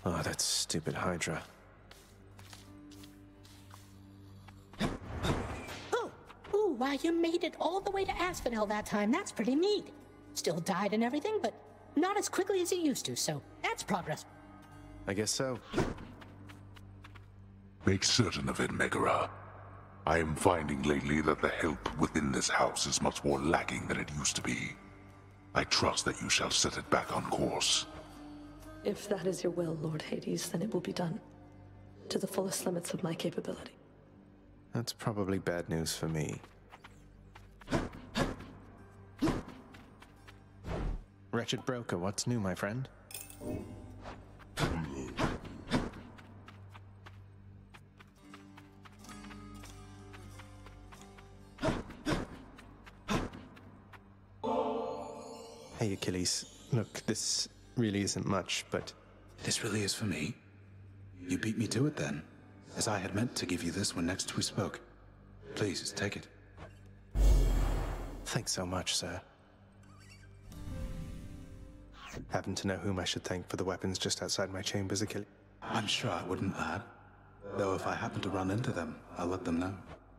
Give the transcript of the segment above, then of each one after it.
Oh, that stupid Hydra. Ooh, wow, you made it all the way to Asphodel that time. That's pretty neat. Still died and everything, but not as quickly as you used to, so that's progress. I guess so. Make certain of it, Megara. I am finding lately that the help within this house is much more lacking than it used to be. I trust that you shall set it back on course. If that is your will, Lord Hades, then it will be done. To the fullest limits of my capability. That's probably bad news for me. Wretched broker, what's new, my friend? Hey, Achilles. Look, this really isn't much, but... This really is for me? You beat me to it then, as I had meant to give you this when next we spoke. Please, take it. Thanks so much, sir. Happen to know whom I should thank for the weapons just outside my chambers, Achilles? I'm sure I wouldn't, lad. Though if I happen to run into them, I'll let them know.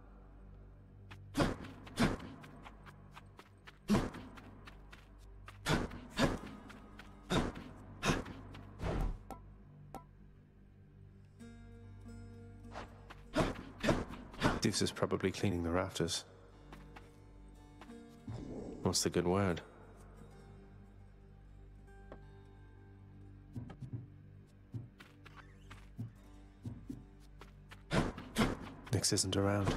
Deuce is probably cleaning the rafters. What's the good word? Nix isn't around.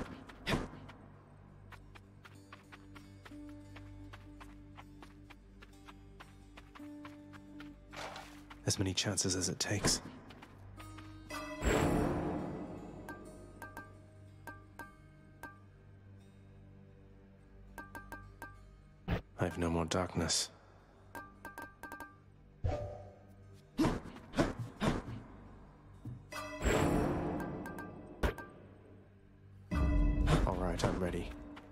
As many chances as it takes. I have no more darkness. All right, I'm ready.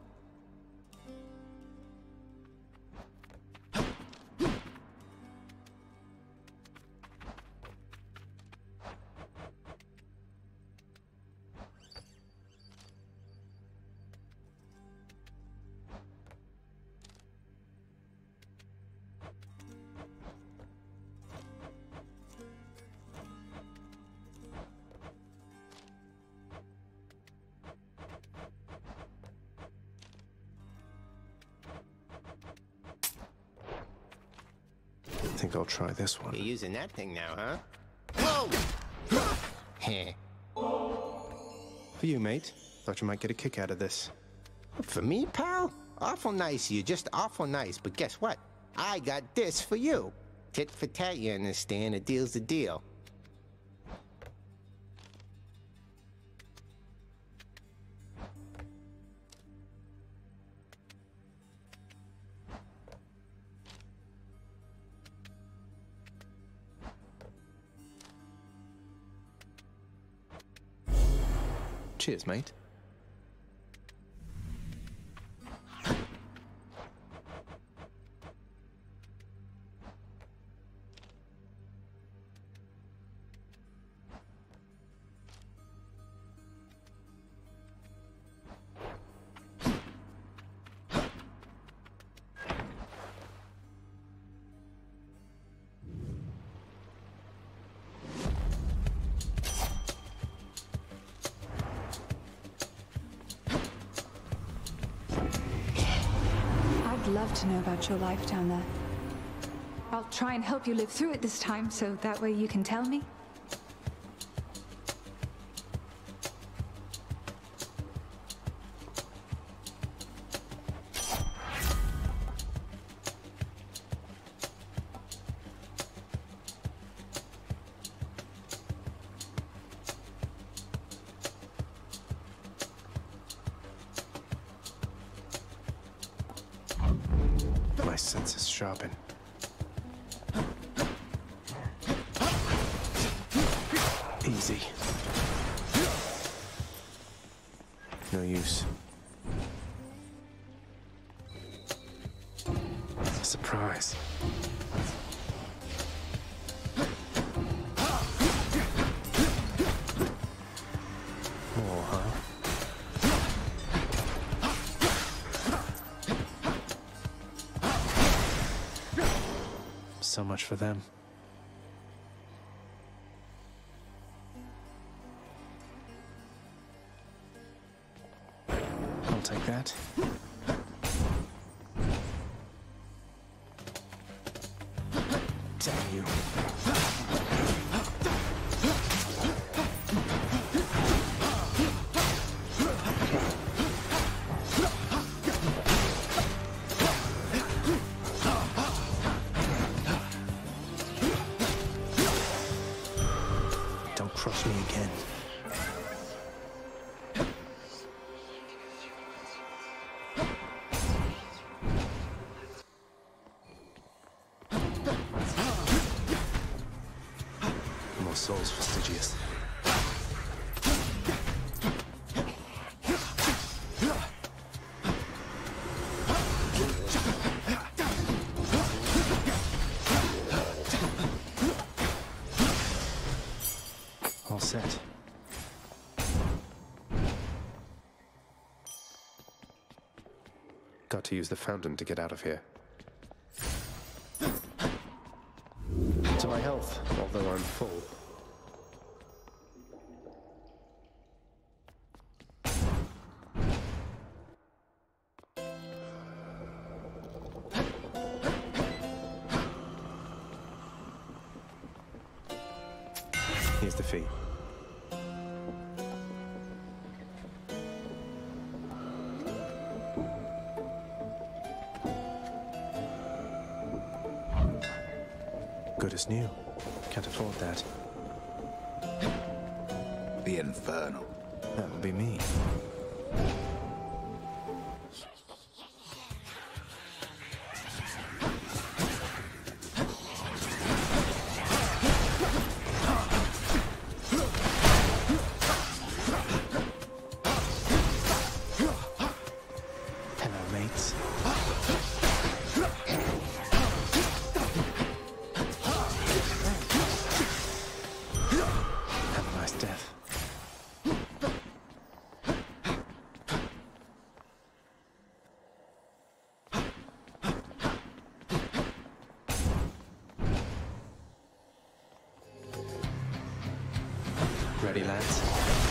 I think I'll try this one. You're using that thing now, huh? Whoa! Heh. For you, mate. Thought you might get a kick out of this. For me, pal? Awful nice of you, just awful nice. But guess what? I got this for you. Tit for tat, you understand? A deal's a deal. Cheers, mate. I'd love to know about your life down there. I'll try and help you live through it this time, so that way you can tell me. My senses sharpen. Easy. No use. Surprise. so much for them. I'll take that. Damn you. Don't cross me again. More souls for Stygius. All set. Got to use the fountain to get out of here. To my health, although I'm full. Here's the fee. Good as new. Can't afford that. The Infernal. That would be me. Hello, mates. Have a nice death. Ready, lads?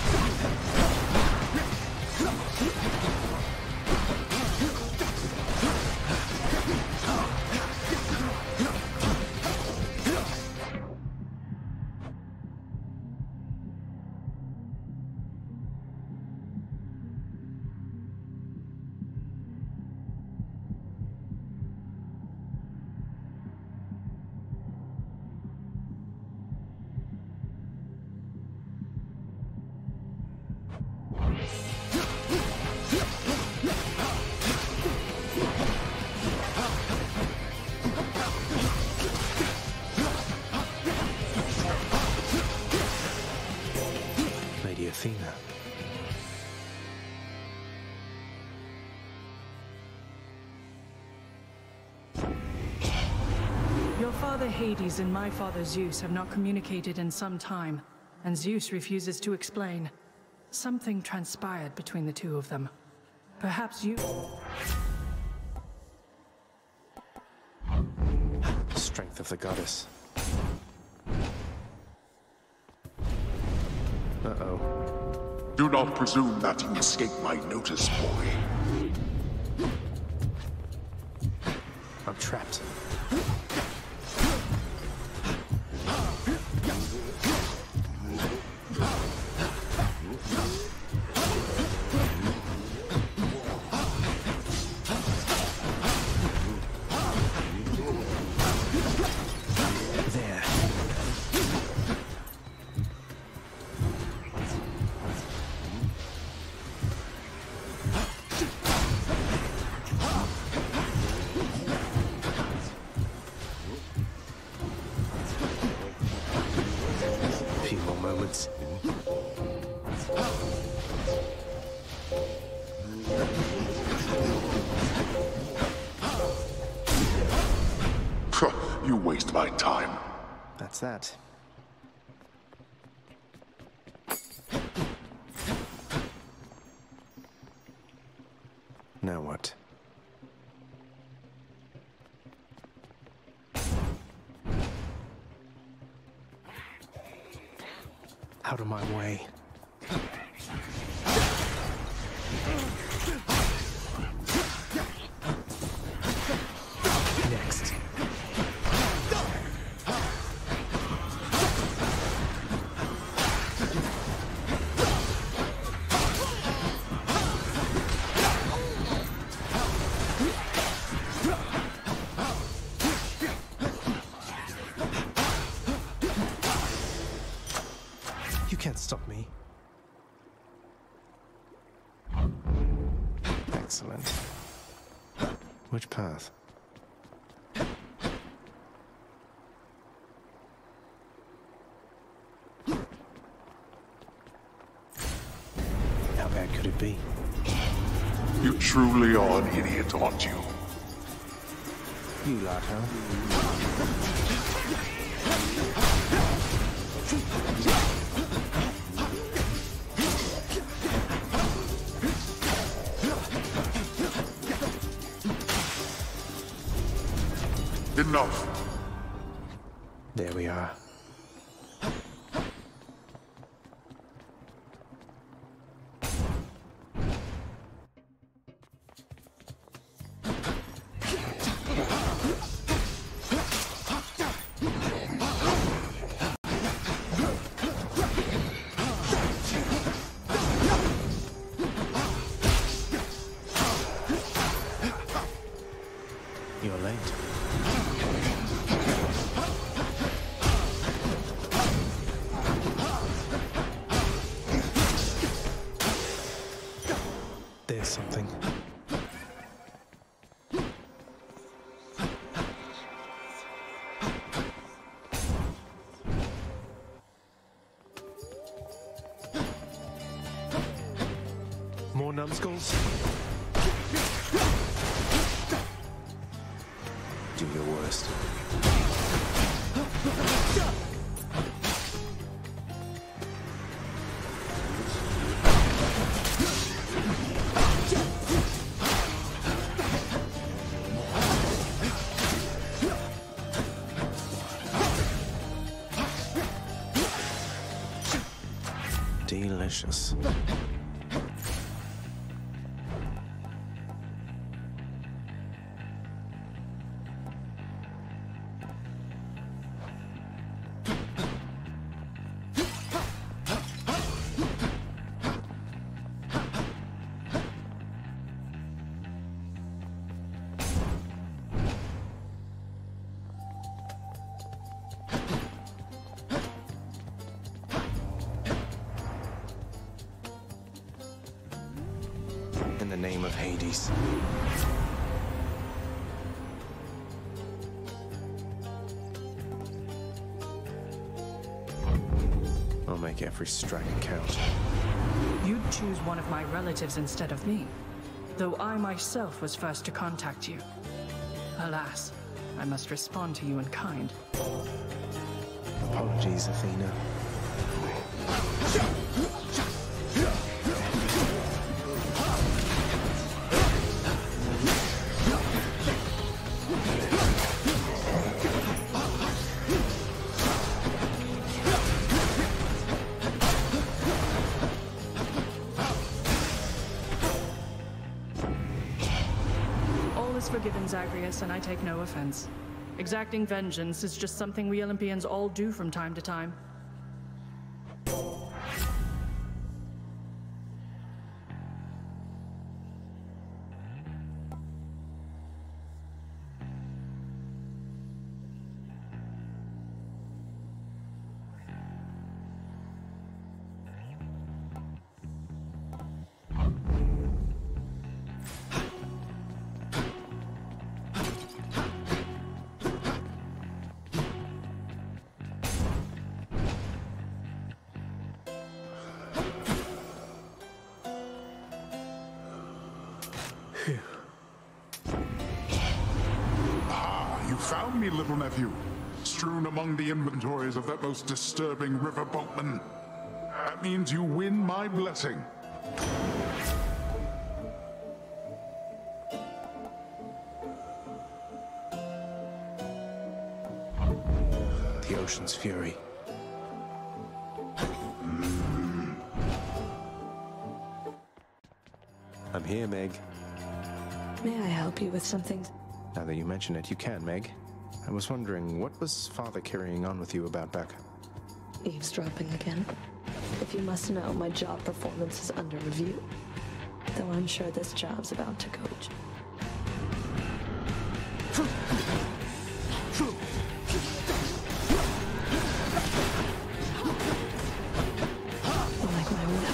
Lady Athena. Your father Hades and my father Zeus have not communicated in some time, and Zeus refuses to explain. Something transpired between the two of them. Perhaps you... Strength of the goddess. Uh-oh. Do not presume that you escape my notice, boy. I'm trapped. There. A few more moments. You waste my time. That's that. Now what? Out of my way. Next. You can't stop me. Excellent. Which path? How bad could it be? You truly are an idiot, aren't you? You lot, huh? Enough. There we are. You're late. There's something. More numbskulls? Do your worst. Delicious. In the name of Hades. I'll make every strike count. You'd choose one of my relatives instead of me, though I myself was first to contact you. Alas, I must respond to you in kind. Apologies, Athena. Forgiven, Zagreus, and I take no offense. Exacting vengeance is just something we Olympians all do from time to time. You found me, little nephew, strewn among the inventories of that most disturbing river boatman. That means you win my blessing. The ocean's fury. I'm here, Meg. May I help you with something? Now that you mention it, you can, Meg. I was wondering, what was Father carrying on with you about back? Eavesdropping again? If you must know, my job performance is under review. Though I'm sure this job's about to coach. Like my whip.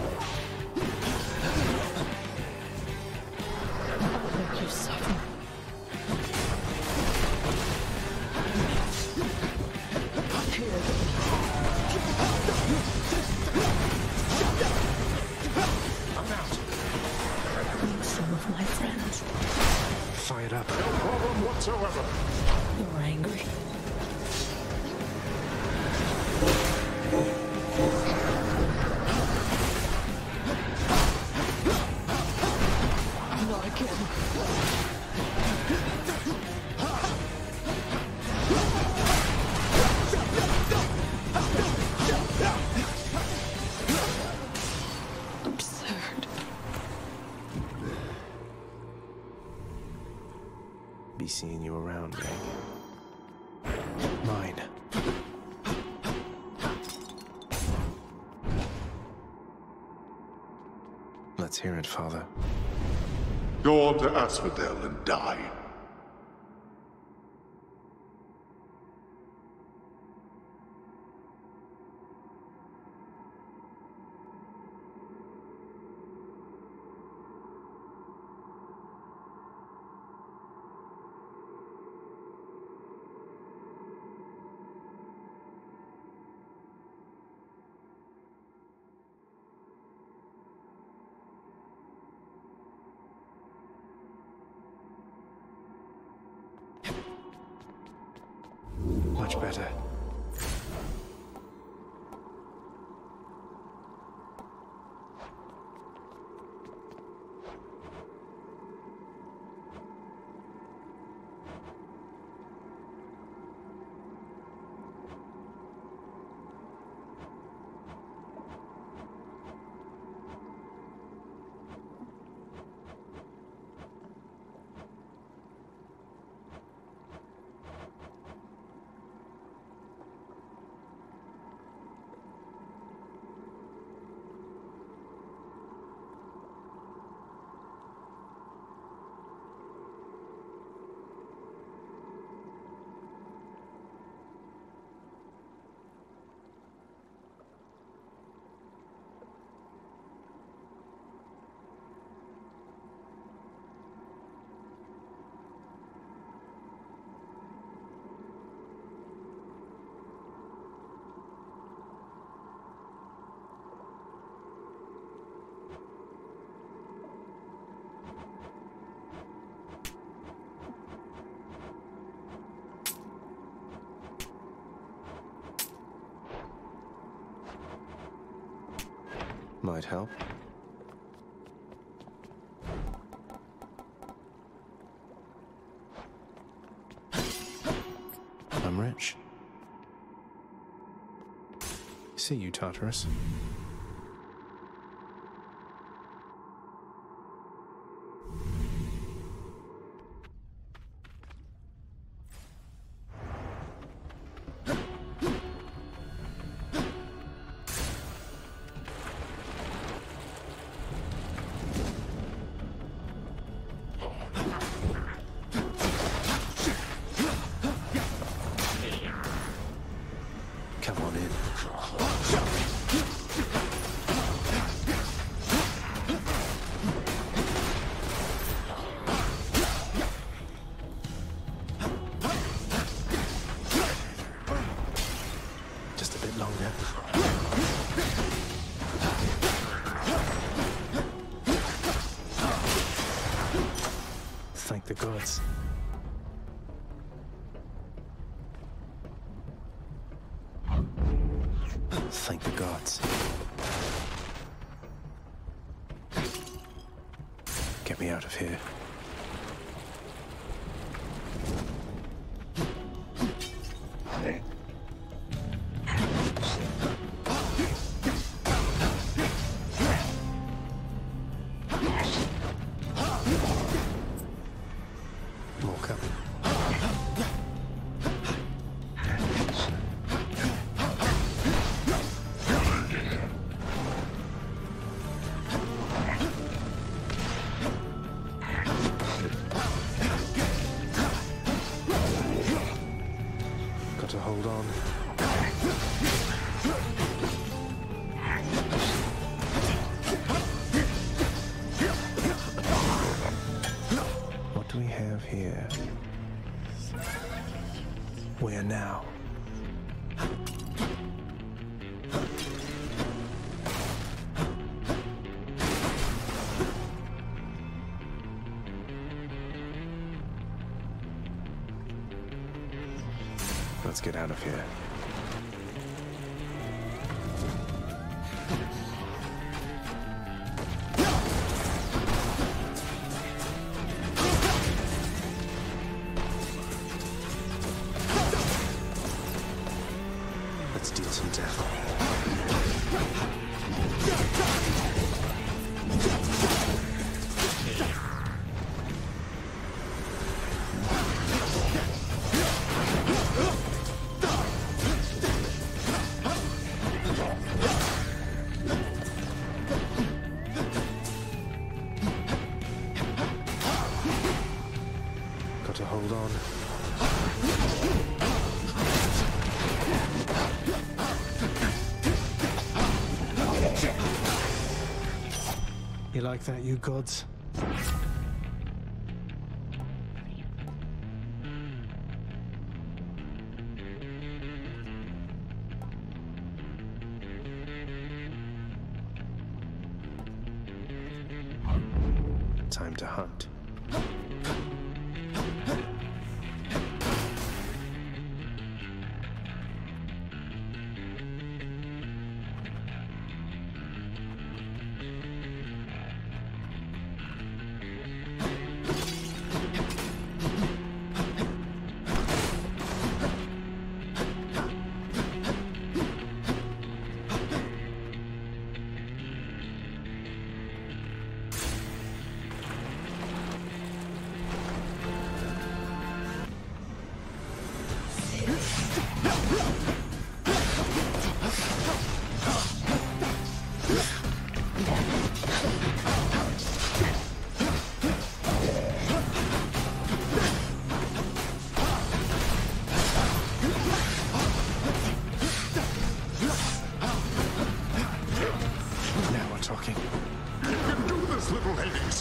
I'll make you suffer. Some of my friends. Fired up. No problem whatsoever. You're angry. Not again. Absurd. Be seeing you around, Meg. Mine. Let's hear it, Father. Go on to Asphodel and die. Much better. Might help. I'm rich. See you, Tartarus. Come on in. Just a bit longer. Thank the gods. Thank the gods. Get me out of here. we have here? Where now? Let's get out of here. Let's deal some damage. Got to hold on. You like that, you gods? Time to hunt. Now we're talking. You can do this, little Hades!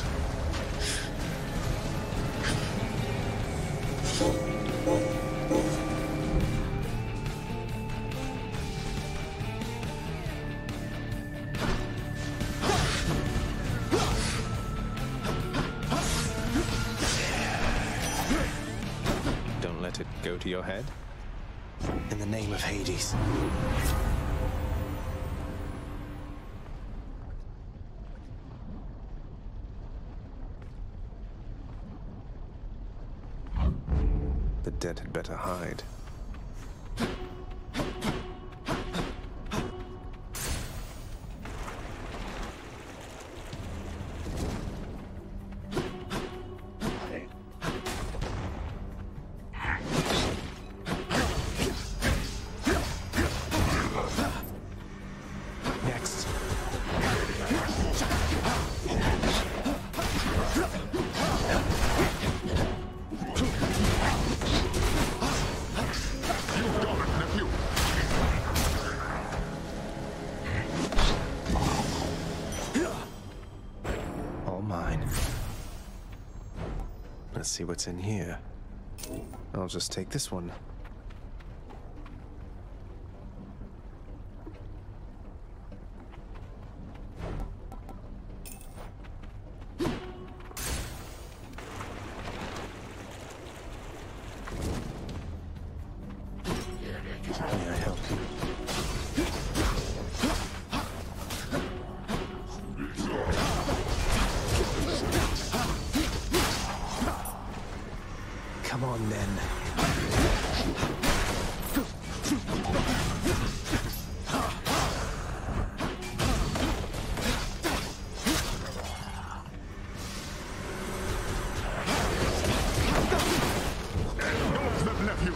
Don't let it go to your head. In the name of Hades. The dead had better hide. Next. All mine. Let's see what's in here. I'll just take this one. May I help you? Come on, then. Nephew!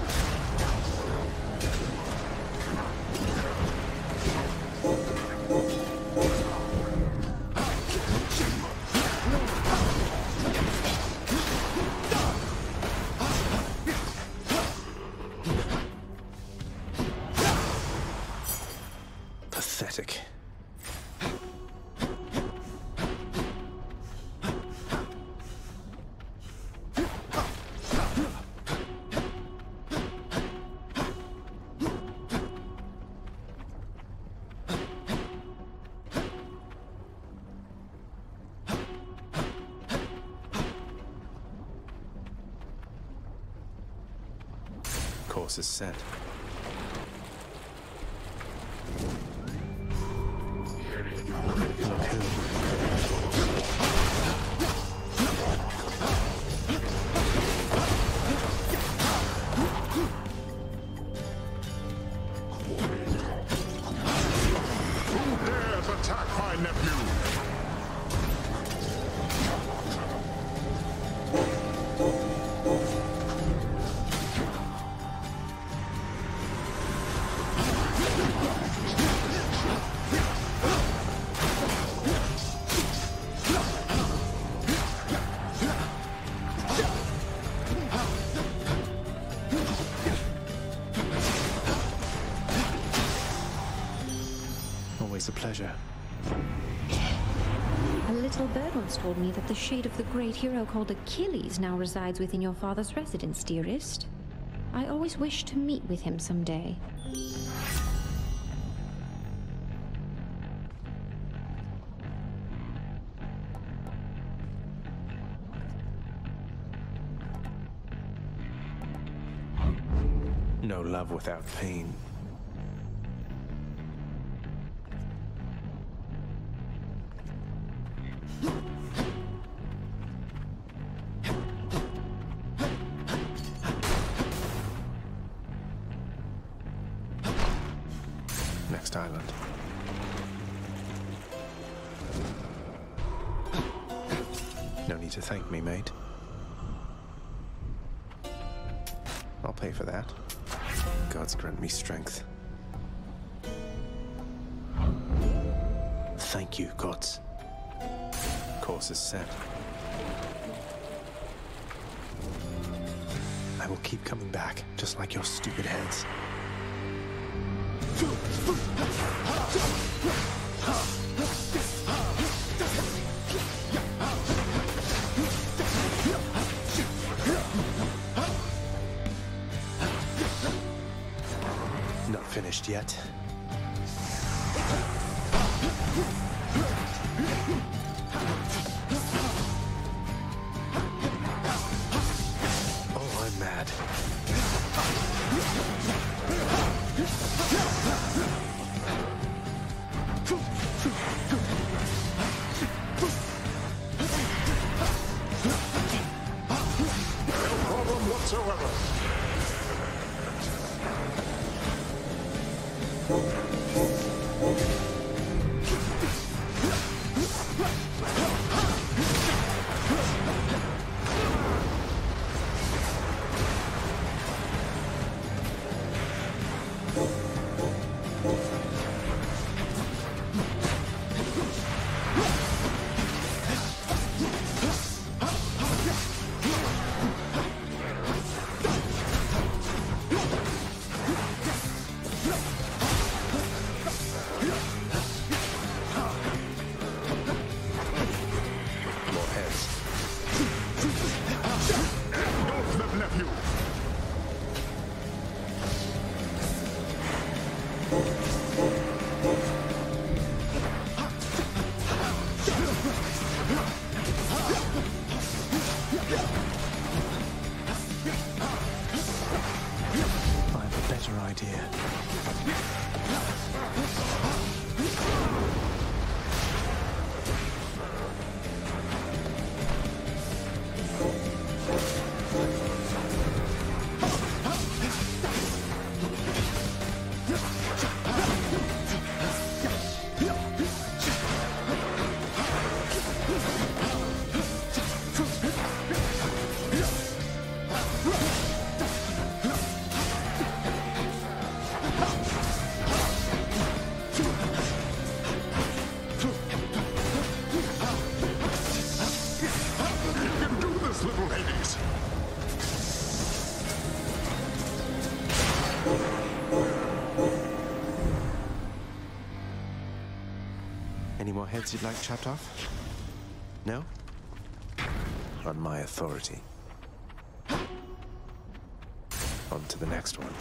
Course is set. Look who. Who dares attack my nephew? Always a pleasure. A little bird once told me that the shade of the great hero called Achilles now resides within your father's residence, dearest. I always wished to meet with him someday. No love without pain. Next island. No need to thank me, mate. I'll pay for that. Gods grant me strength. Thank you, gods. Course is set. I will keep coming back, just like your stupid heads. Not finished yet. Oh, I'm mad. No problem whatsoever. Any more heads you'd like chopped off? No? On my authority. On to the next one.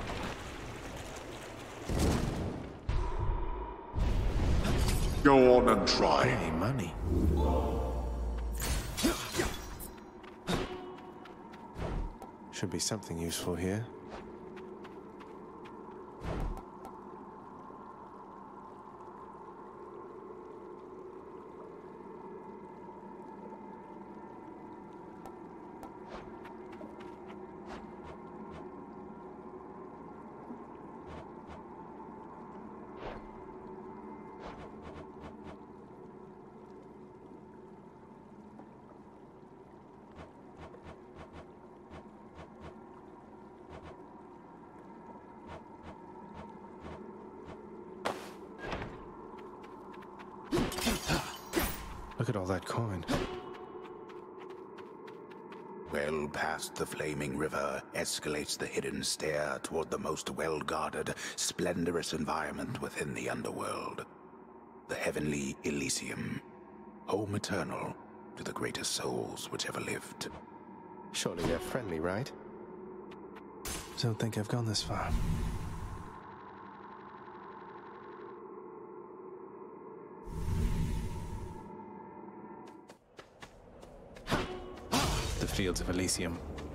Go on and try. Hey, money. Should be something useful here. Look at all that coin. Well past the flaming river escalates the hidden stair toward the most well-guarded, splendorous environment within the underworld. The heavenly Elysium, home eternal to the greatest souls which ever lived. Surely they're friendly, right? Don't think I've gone this far. The fields of Elysium.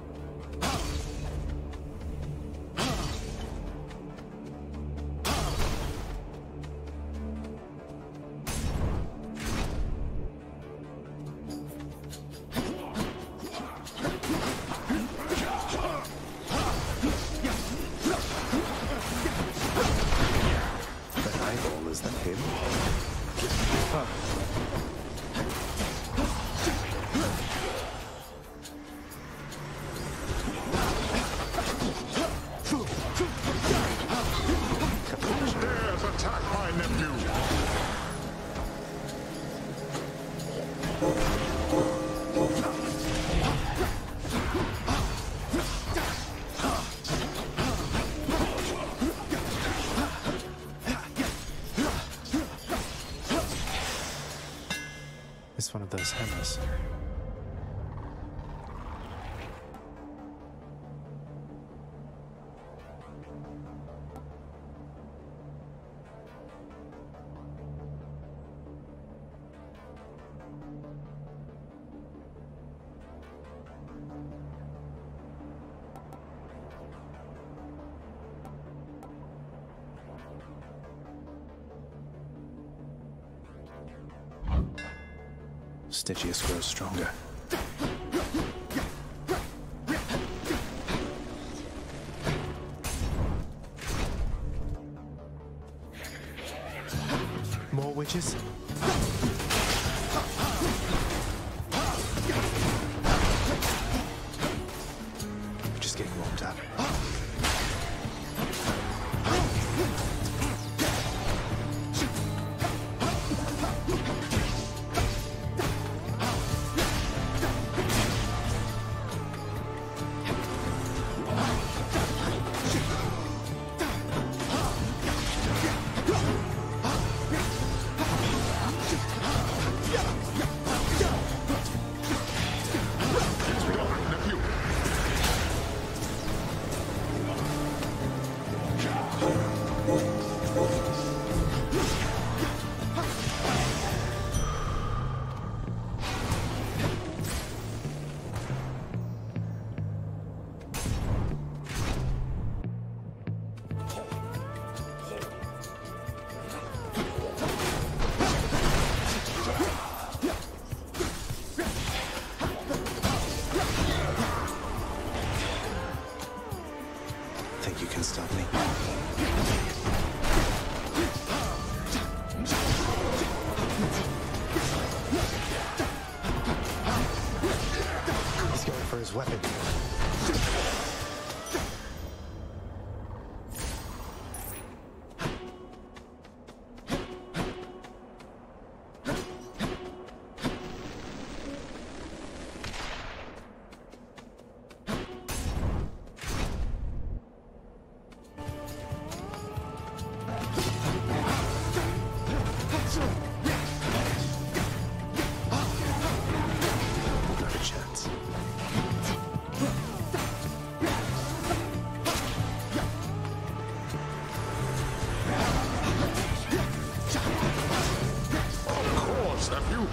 That eyeball, is that him? Oh. Attack my nephew! It's one of those hammers. Stitchius grows stronger. More witches? Just getting warmed up. Think you can stop me? He's going for his weapon. Not a chance. Of course, nephew!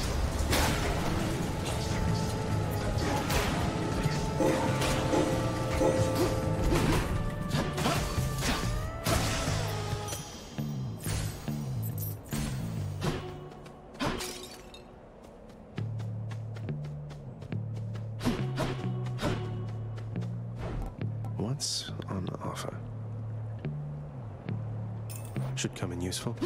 What's on offer? Should come in useful.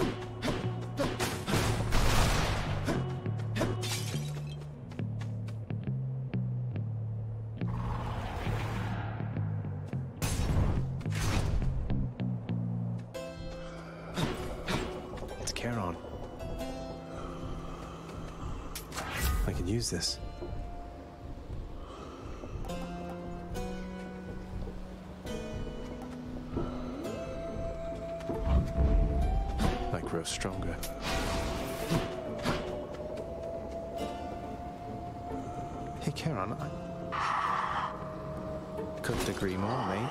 It's Charon. I could use this. I grow stronger. Hey, Charon, I couldn't agree more, mate.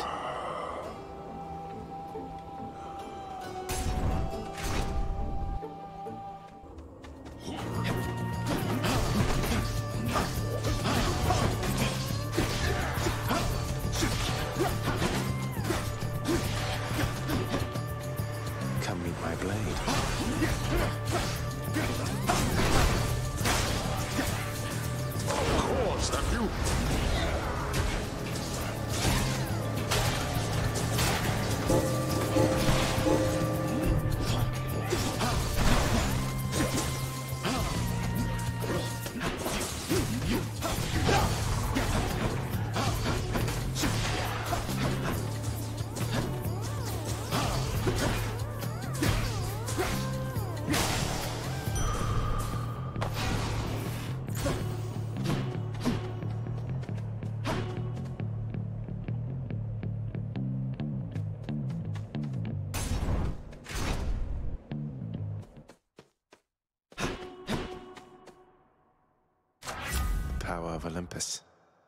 Come meet my blade. Of course, nephew. Power of Olympus.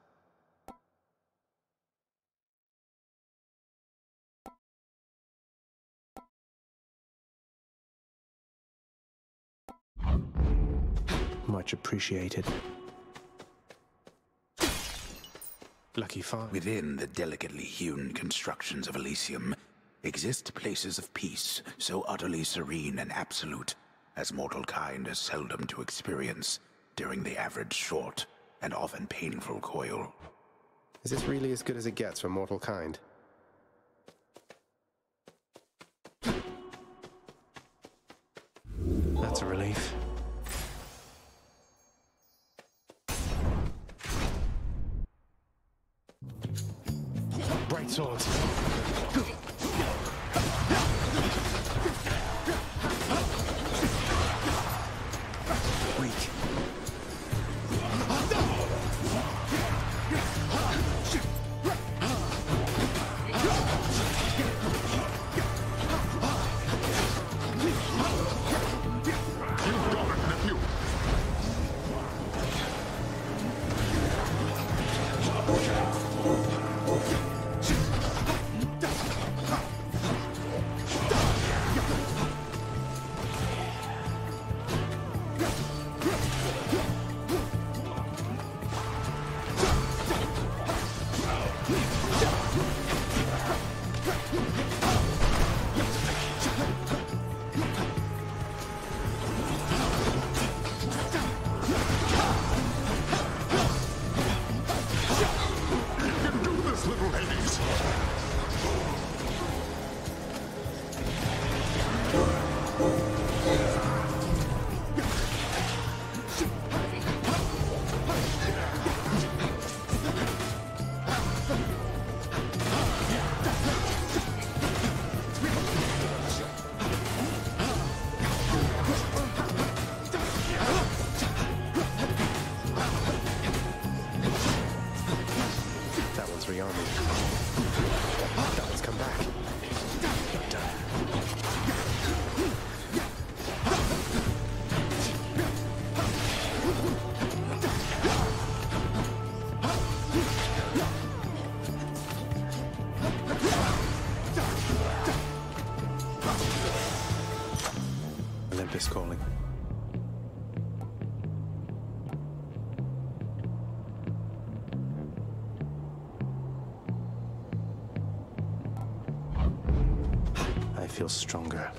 Much appreciated. Lucky find. Within the delicately hewn constructions of Elysium exist places of peace so utterly serene and absolute as mortal kind is seldom to experience during the average short and often painful coil. Is this really as good as it gets for mortal kind? That's a relief. Bright swords. Weak. Olympus calling. I feel stronger.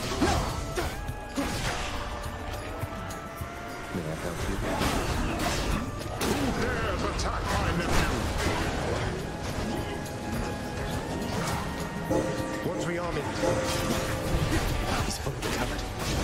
May I help you? He's fully recovered.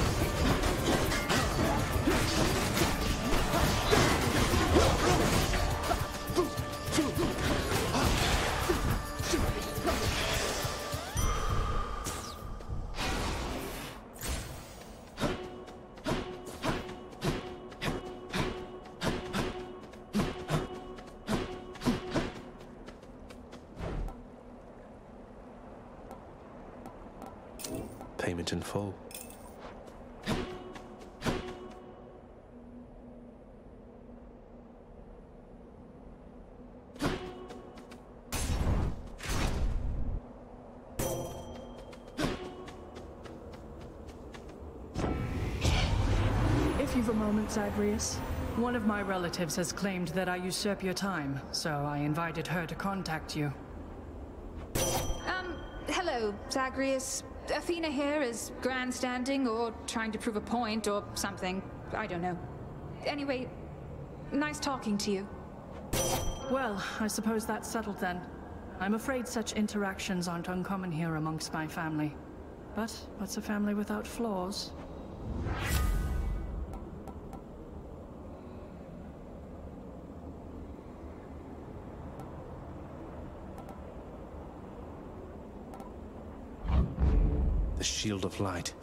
Payment in full. If you've a moment, Zagreus. One of my relatives has claimed that I usurp your time, so I invited her to contact you. Hello, Zagreus. Athena here is grandstanding or trying to prove a point or something. I don't know. Anyway, nice talking to you. Well, I suppose that's settled then. I'm afraid such interactions aren't uncommon here amongst my family. But what's a family without flaws? The Shield of Light.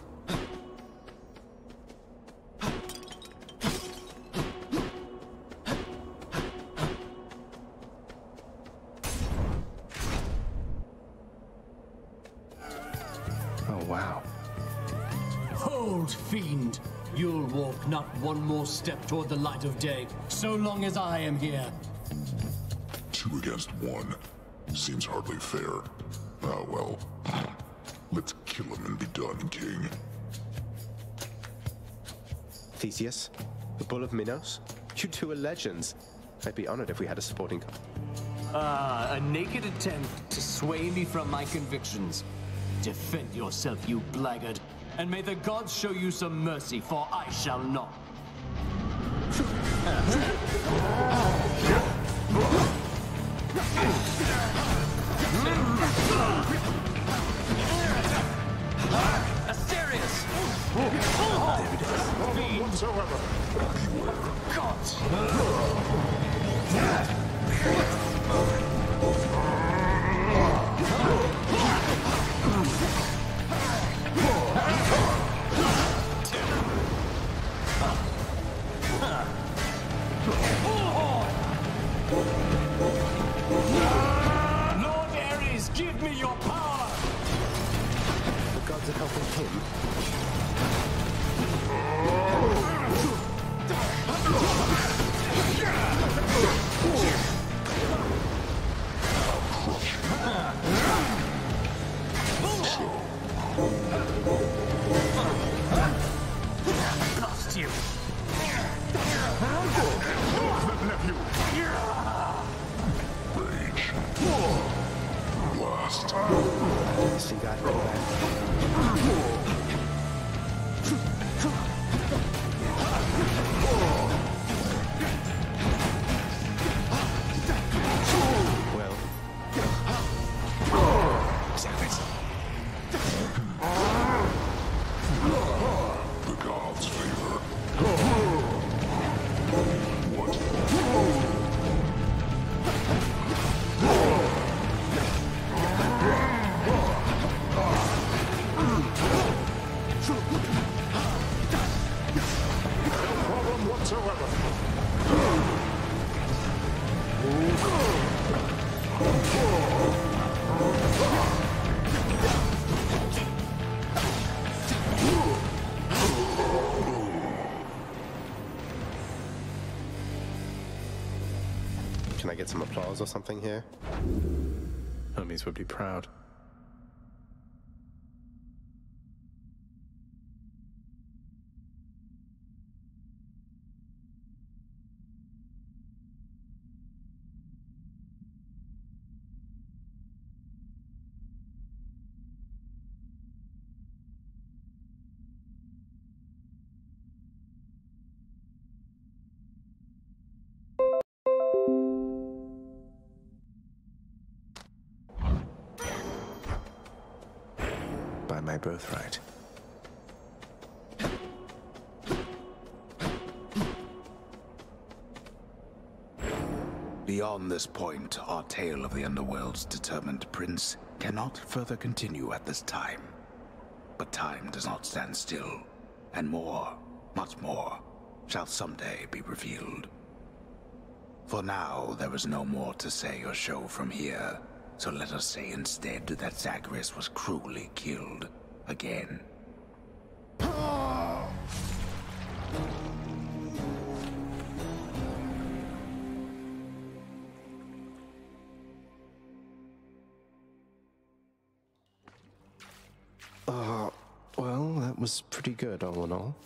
Oh, wow. Hold, fiend! You'll walk not one more step toward the light of day, so long as I am here. 2 against 1. Seems hardly fair. Ah, well. Let's kill him and be done, King. Theseus, the Bull of Minos. You two are legends. I'd be honored if we had a supporting... A naked attempt to sway me from my convictions. Defend yourself, you blackguard, and may the gods show you some mercy, for I shall not. Asterius! There it is. Fiend whatsoever. Beware. Gods! Lord Ares, give me your power! The gods are helping him. Lost you! Nephew! Rage. Blast. See that? Go back. Well. The gods favor. What? No problem whatsoever. Can I get some applause or something here? Hermes would be proud. by my birthright. Beyond this point, our tale of the Underworld's determined prince cannot further continue at this time. But time does not stand still, and more, much more, shall someday be revealed. For now, there is no more to say or show from here, so let us say instead that Zagreus was cruelly killed again. Well, that was pretty good, all in all.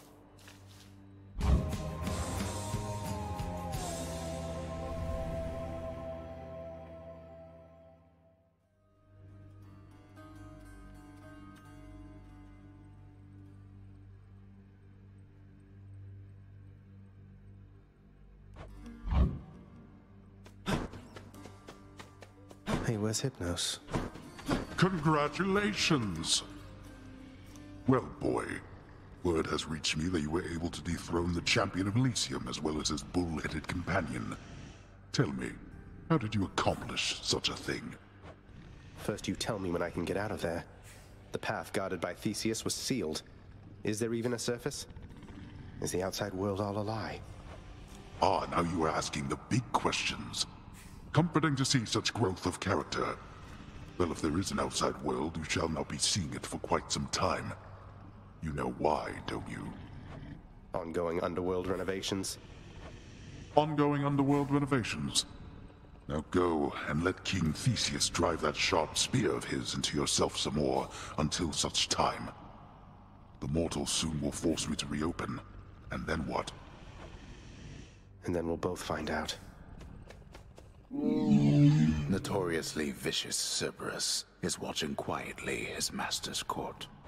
Hey, where's Hypnos? Congratulations! Well, boy, word has reached me that you were able to dethrone the champion of Elysium as well as his bull-headed companion. Tell me, how did you accomplish such a thing? First you tell me when I can get out of there. The path guarded by Theseus was sealed. Is there even a surface? Is the outside world all a lie? Ah, now you are asking the big questions. Comforting to see such growth of character. Well, if there is an outside world, you shall not be seeing it for quite some time. You know why, don't you? Ongoing underworld renovations? Ongoing underworld renovations. Now go and let King Theseus drive that sharp spear of his into yourself some more until such time. The mortals soon will force me to reopen. And then what? And then we'll both find out. Notoriously vicious Cerberus is watching quietly his master's court.